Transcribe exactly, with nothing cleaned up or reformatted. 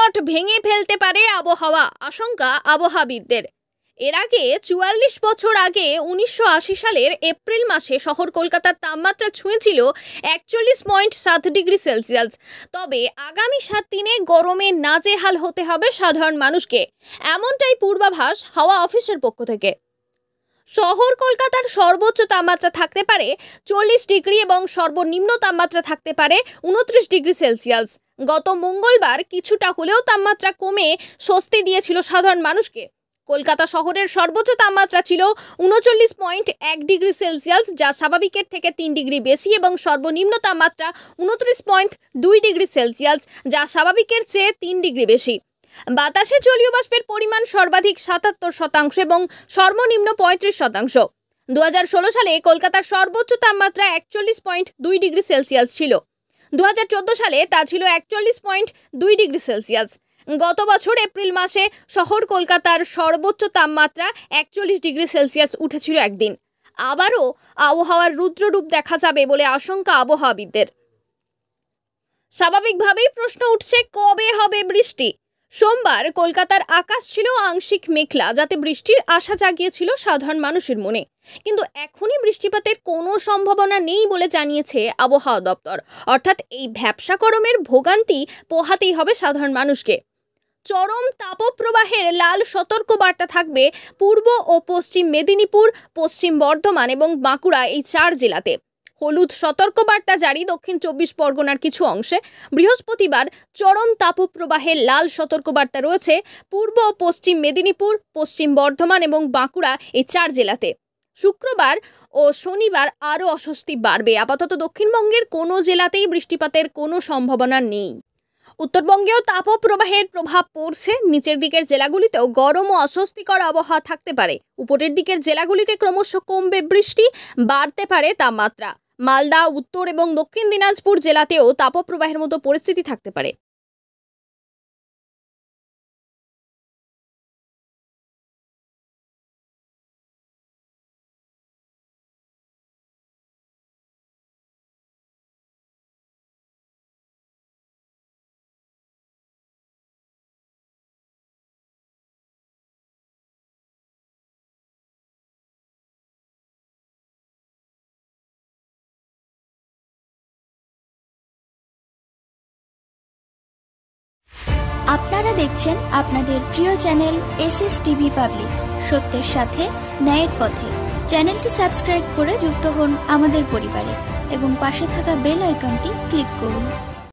Record ভেঙে ফেলতে পারে আবহাওয়া, আশঙ্কা আবহাওয়াবিদদের। এর আগে চুয়াল্লিশ বছর আগে উনিশশো আশি সালের এপ্রিল মাসে শহর কলকাতার তাপমাত্রা ছুঁয়েছিল একচল্লিশ পয়েন্ট সাত ডিগ্রি সেলসিয়াস। তবে আগামী সাত দিনে গরমে নাজেহাল হতে হবে সাধারণ মানুষকে, এমনটাই পূর্বাভাস হাওয়া অফিসের পক্ষ থেকে। শহর কলকাতার সর্বোচ্চ তাপমাত্রা থাকতে পারে চল্লিশ ডিগ্রি এবং সর্বনিম্ন তাপমাত্রা থাকতে পারে উনত্রিশ ডিগ্রি সেলসিয়াস। গত মঙ্গলবার কিছুটা হলেও তাপমাত্রা কমে স্বস্তি দিয়েছিল সাধারণ মানুষকে। কলকাতা শহরের সর্বোচ্চ তাপমাত্রা ছিল উনচল্লিশ পয়েন্ট এক ডিগ্রি সেলসিয়াস, যা স্বাভাবিকের থেকে তিন ডিগ্রি বেশি, এবং সর্বনিম্ন তাপমাত্রা উনত্রিশ পয়েন্ট দুই ডিগ্রি সেলসিয়াস, যা স্বাভাবিকের চেয়ে তিন ডিগ্রি বেশি। বাতাসে জলীয় বাষ্পের পরিমাণ সর্বাধিক সাতাত্তর শতাংশ এবং সর্বনিম্ন পঁয়ত্রিশ শতাংশ। দু হাজার ষোলো সালে কলকাতার সর্বোচ্চ তাপমাত্রা একচল্লিশ পয়েন্ট দুই ডিগ্রি সেলসিয়াস ছিল। দু হাজার চোদ্দো সালে তা ছিল একচল্লিশ পয়েন্ট দুই ডিগ্রি সেলসিয়াস। গত বছর এপ্রিল মাসে শহর কলকাতার সর্বোচ্চ তাপমাত্রা একচল্লিশ ডিগ্রি সেলসিয়াস উঠেছিল একদিন। আবারও আবহাওয়ার রুদ্ররূপ দেখা যাবে বলে আশঙ্কা আবহাওয়াবিদদের। স্বাভাবিকভাবেই প্রশ্ন উঠছে, কবে হবে বৃষ্টি? সোমবার কলকাতার আকাশ ছিল আংশিক মেঘলা, যাতে বৃষ্টির আশা জাগিয়েছিল সাধারণ মানুষের মনে। কিন্তু এখনই বৃষ্টিপাতের কোনো সম্ভাবনা নেই বলে জানিয়েছে আবহাওয়া দপ্তর। অর্থাৎ এই ভ্যাপসা গরমের ভোগান্তি পোহাতেই হবে সাধারণ মানুষকে। চরম তাপপ্রবাহের লাল সতর্ক বার্তা থাকবে পূর্ব ও পশ্চিম মেদিনীপুর, পশ্চিম বর্ধমান এবং বাঁকুড়া, এই চার জেলাতে। হলুদ সতর্কবার্তা জারি দক্ষিণ চব্বিশ পরগনার কিছু অংশে। বৃহস্পতিবার চরম তাপপ্রবাহের লাল সতর্কবার্তা রয়েছে পূর্ব ও পশ্চিম মেদিনীপুর, পশ্চিম বর্ধমান এবং বাঁকুড়া, এই চার জেলাতে। শুক্রবার ও শনিবার আরও অস্বস্তি বাড়বে। আপাতত দক্ষিণবঙ্গের কোনো জেলাতেই বৃষ্টিপাতের কোনো সম্ভাবনা নেই। উত্তরবঙ্গেও তাপপ্রবাহের প্রভাব পড়ছে। নিচের দিকের জেলাগুলিতেও গরম ও অস্বস্তিকর আবহাওয়া থাকতে পারে। উপরের দিকের জেলাগুলিতে ক্রমশ কমবে বৃষ্টি, বাড়তে পারে তাপমাত্রা। মালদা, উত্তর এবং দক্ষিণ দিনাজপুর জেলাতেও তাপপ্রবাহের মতো পরিস্থিতি থাকতে পারে। আপনারা দেখছেন আপনাদের প্রিয় channel S S TV public, সত্যের সাথে ন্যায়ের পথে। চ্যানেলটি সাবস্ক্রাইব করে যুক্ত হন আমাদের পরিবারে এবং পাশে থাকা বেল আইকনটি ক্লিক করুন।